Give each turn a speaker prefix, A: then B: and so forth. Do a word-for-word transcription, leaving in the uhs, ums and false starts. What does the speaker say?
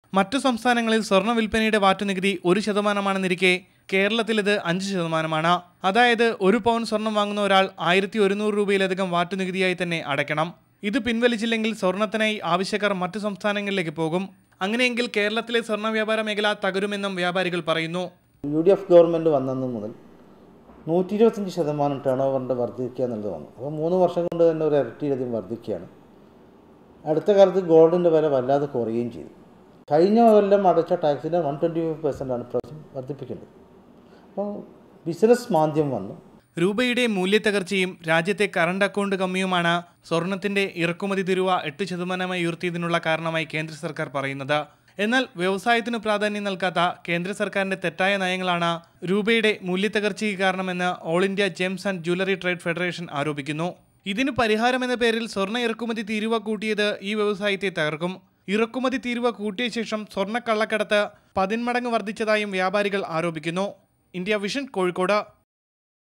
A: മറ്റു സംസ്ഥാനങ്ങളിൽ സ്വർണ്ണ വിൽപ്പനയുടെ വാറ്റ് നികുതി ഒരു ശതമാനമാണെന്നിരിക്കെ കേരളത്തിൽ ഇത് അഞ്ച് ശതമാനമാണ്. അതായത് ഒരു പൗൺ സ്വർണം വാങ്ങുന്ന ഒരാൾ ആയിരത്തി ഒരുന്നൂറ് രൂപയിലധികം വാറ്റ് നികുതിയായി തന്നെ അടയ്ക്കണം. ഇത് പിൻവലിച്ചില്ലെങ്കിൽ സ്വർണത്തിനായി ആവശ്യക്കാർ മറ്റു സംസ്ഥാനങ്ങളിലേക്ക് പോകും. അങ്ങനെയെങ്കിൽ കേരളത്തിലെ സ്വർണ്ണ വ്യാപാര മേഖല തകരുമെന്നും വ്യാപാരികൾ പറയുന്നു.
B: യു ഡി എഫ് ഗവൺമെൻറ് വന്നന്ന് മുതൽ നൂറ്റി ഇരുപത്തഞ്ച് ശതമാനം ടേൺ ഓവറിൻ്റെ വർദ്ധിക്കുക എന്നുള്ളത് വന്നു. അപ്പോൾ മൂന്ന് വർഷം കൊണ്ട് തന്നെ ഒരു ഇരട്ടിയിലധികം വർദ്ധിക്കുകയാണ്. അടുത്ത കാലത്ത് ഗോൾഡിൻ്റെ വില വല്ലാതെ കുറയുകയും ചെയ്തു. കഴിഞ്ഞ കൊല്ലം അടച്ച ടാക്സിൻ്റെ വൺ ട്വൻറ്റി ഫൈവ് പെർസെൻ്റാണ് പ്രാവശ്യം വർദ്ധിപ്പിക്കേണ്ടത്. അപ്പോൾ ബിസിനസ് മാന്ദ്യം വന്നു.
A: രൂപയുടെ മൂല്യത്തകർച്ചയും രാജ്യത്തെ കറണ്ട് അക്കൗണ്ട് കമ്മിയുമാണ് സ്വർണത്തിന്റെ ഇറക്കുമതി തീരുവ എട്ട് ശതമാനമായി ഉയർത്തിയതിനുള്ള കാരണമായി കേന്ദ്ര സർക്കാർ പറയുന്നത്. എന്നാൽ വ്യവസായത്തിന് പ്രാധാന്യം നൽകാത്ത കേന്ദ്ര സർക്കാരിന്റെ തെറ്റായ നയങ്ങളാണ് രൂപയുടെ മൂല്യത്തകർച്ചയ്ക്ക് കാരണമെന്ന് all India gems and jewellery trade federation ആരോപിക്കുന്നു. ഇതിന് പരിഹാരമെന്ന പേരിൽ സ്വർണ്ണ ഇറക്കുമതി തീരുവ കൂട്ടിയത് ഈ വ്യവസായത്തെ തകർക്കും. ഇറക്കുമതി തീരുവ കൂട്ടിയ ശേഷം സ്വർണ്ണ കള്ളക്കടത്ത് പതിന്മടങ്ങ് വർദ്ധിച്ചതായും വ്യാപാരികൾ ആരോപിക്കുന്നു. ഇന്ത്യ വിഷൻ, കോഴിക്കോട്.